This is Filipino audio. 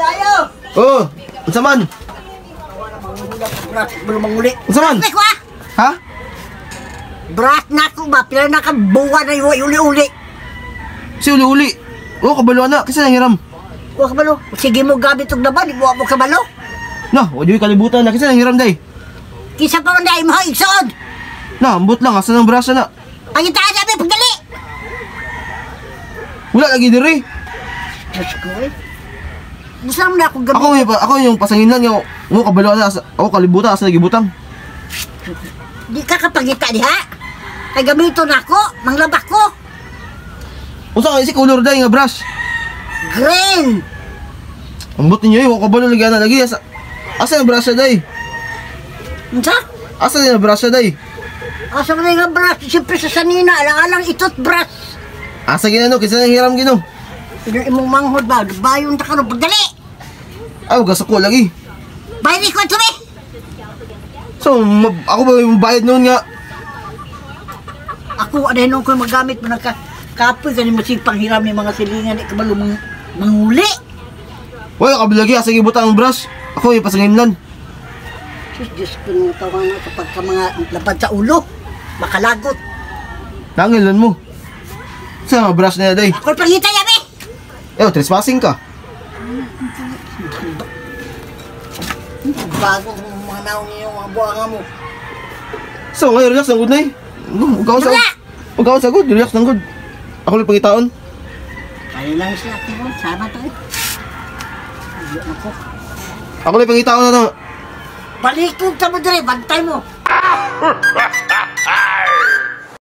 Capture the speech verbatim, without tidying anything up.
ayo. Oh, unsa man? Bras belum manguli. Unsa man? Ha? Bras na ko ba pila na ka buwan na uli-uli. Si uli-uli. Oh, kabalo na kasi nanghiram. Wa kabalo. Sige mo gamit og laban, di mo mo kabalo. Nah, wa di kalibutan na kasi nanghiram day. Kisa pa man dai mo igsoon. Nah, ambot lang asa nang brasa na. Ang itaan sabi pagdali. Wala lagi diri. Diyos ko eh. Gusto mo na ako gamit. Ako may pa, ako yung pasanginan nga. Oh, kabalo na asa. Oh, kalibutan asa nagibutang. Di ka kapagita diha. Kay gamito na ako, manglabak ko. Unsa ka si color day nga brush? Green. Ambot ninyo yung kabalo lagi ana lagi asa. Asa ang brush day? Unsa? Asa na brush day? Asa ka nga brush? Siyempre sa sanina, alang-alang itot brush. Asa ginano kasi nanghiram gino. Ino imong manghod ba? Bayon ta karon pagdali. Ay, gas ako lagi. Bayri ko tumi. So, ako ba yung bayad noon nga? Ako aday nung ko magamit mo nagka kapoy kani mo sing panghiram ni mga silingan di kabalo mang manguli. Wala ka lagi asa gibutang ang brush. Ako yung pasanginan. Sus, Diyos ko nung tawang na kapag ka mga lapad sa ulo, makalagot. Nangilan mo. Sa mga brush na day. Ako'y pangita yabi! Eh, trespassing ka. Bago kung mga naon niyo mga buwanga mo. So, ngayon relax ng good na eh. Huwag ka sa Wala! Huwag ka sa good, relax ng good. Ako lang pangitaon. Kaya lang siya ako, sama to eh. Ayun ako. Ako lang pangitaon na to. Balik ko sa mo dire, bantay mo.